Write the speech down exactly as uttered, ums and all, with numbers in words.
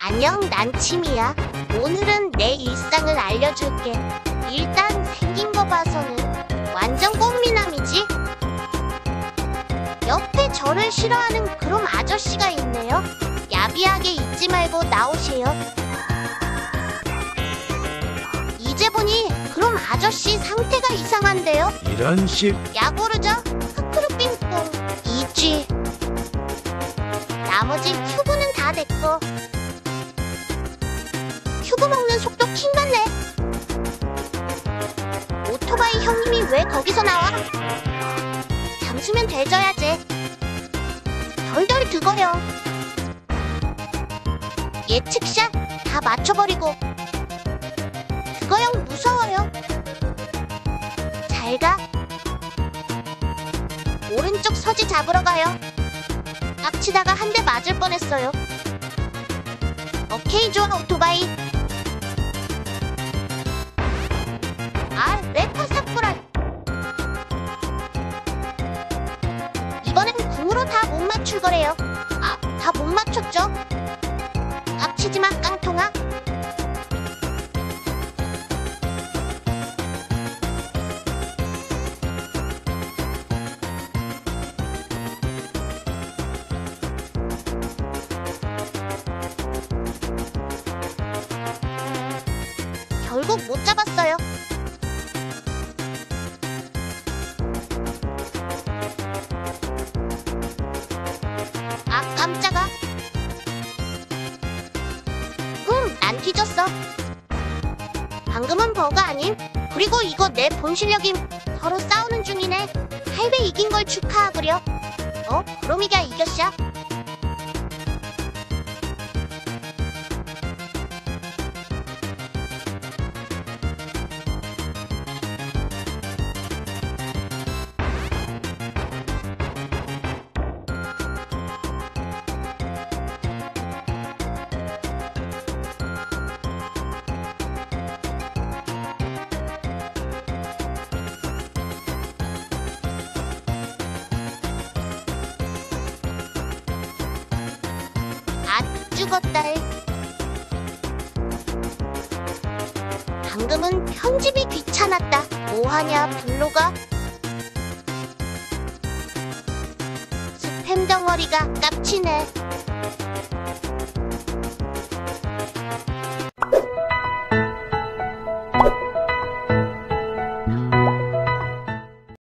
안녕, 난 치미야. 오늘은 내 일상을 알려줄게. 일단 생긴 거 봐서는 완전 꽃미남이지? 옆에 저를 싫어하는 그럼 아저씨가 있네요. 야비하게 잊지 말고 나오세요. 이제 보니 그럼 아저씨 상태가 이상한데요? 이런 식. 야구르죠? 크크루빙뽕 이지. 나머지 큐브는 다 내꺼. 큐브 먹는 속도 킹받네. 오토바이 형님이 왜 거기서 나와? 잠수면 되져야지. 덜덜 드거려. 예측샷 다 맞춰버리고. 그거 형 무서워요. 잘가. 오른쪽 서지 잡으러 가요. 깝치다가 한 대 맞을 뻔했어요. 오케이, 좋아, 오토바이. 아, 래퍼 사쿠라. 이번엔 궁으로 다 못 맞출 거래요. 아, 다 못 맞췄죠? 깝치지마, 깡통아. 결국 못 잡았어요. 아, 깜짝아. 흠, 난 뒤졌어. 방금은 버그 아님? 그리고 이거 내 본 실력임. 서로 싸우는 중이네. 팔 배 이긴 걸 축하하구려. 어? 그로미가 이겼어? 아, 죽었다. 방금은 편집이 귀찮았다. 뭐하냐, 블로가? 스팸 덩어리가 깝치네.